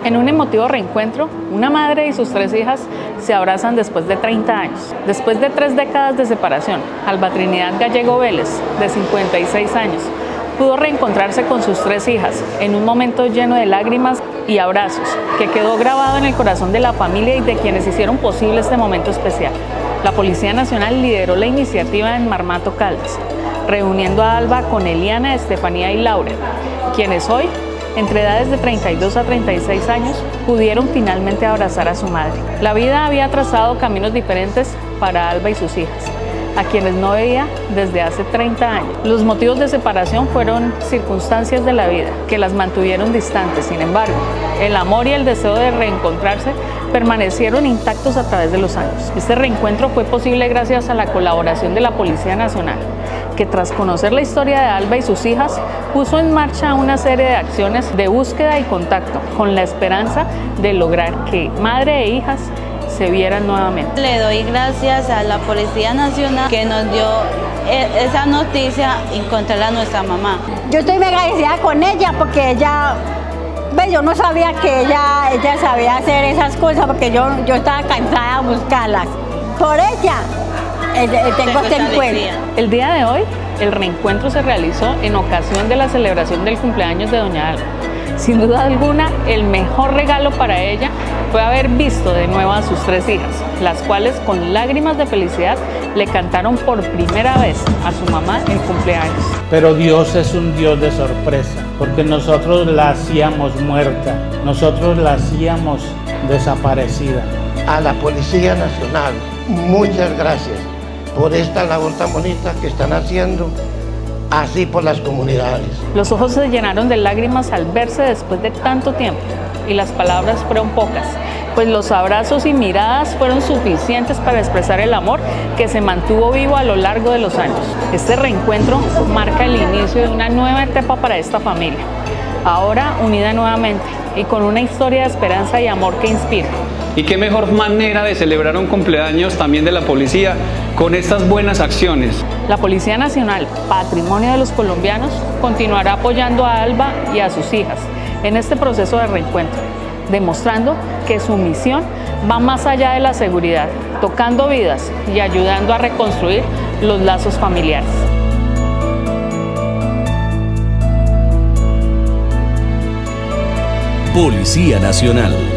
En un emotivo reencuentro, una madre y sus 3 hijas se abrazan después de 30 años. Después de 3 décadas de separación, Alba Trinidad Gallego Vélez, de 56 años, pudo reencontrarse con sus 3 hijas en un momento lleno de lágrimas y abrazos, que quedó grabado en el corazón de la familia y de quienes hicieron posible este momento especial. La Policía Nacional lideró la iniciativa en Marmato, Caldas, reuniendo a Alba con Eliana, Estefanía y Laura, quienes hoy, entre edades de 32 a 36 años, pudieron finalmente abrazar a su madre. La vida había trazado caminos diferentes para Alba y sus hijas, a quienes no veía desde hace 30 años. Los motivos de separación fueron circunstancias de la vida que las mantuvieron distantes. Sin embargo, el amor y el deseo de reencontrarse permanecieron intactos a través de los años. Este reencuentro fue posible gracias a la colaboración de la Policía Nacional, que tras conocer la historia de Alba y sus hijas, puso en marcha una serie de acciones de búsqueda y contacto, con la esperanza de lograr que madre e hijas se vieran nuevamente. Le doy gracias a la Policía Nacional que nos dio esa noticia y encontrar a nuestra mamá. Yo estoy muy agradecida con ella porque ella, yo no sabía que ella sabía hacer esas cosas porque yo estaba cansada de buscarlas. Por ella tengo este encuentro. El día de hoy, el reencuentro se realizó en ocasión de la celebración del cumpleaños de doña Alba. Sin duda alguna, el mejor regalo para ella fue haber visto de nuevo a sus 3 hijas, las cuales con lágrimas de felicidad le cantaron por primera vez a su mamá el cumpleaños. Pero Dios es un Dios de sorpresa, porque nosotros la hacíamos muerta, nosotros la hacíamos desaparecida. A la Policía Nacional, muchas gracias por esta labor tan bonita que están haciendo, así por las comunidades. Los ojos se llenaron de lágrimas al verse después de tanto tiempo, y las palabras fueron pocas, pues los abrazos y miradas fueron suficientes para expresar el amor que se mantuvo vivo a lo largo de los años. Este reencuentro marca el inicio de una nueva etapa para esta familia, ahora unida nuevamente y con una historia de esperanza y amor que inspira. Y qué mejor manera de celebrar un cumpleaños también de la policía con estas buenas acciones. La Policía Nacional, patrimonio de los colombianos, continuará apoyando a Alba y a sus hijas en este proceso de reencuentro, demostrando que su misión va más allá de la seguridad, tocando vidas y ayudando a reconstruir los lazos familiares. Policía Nacional.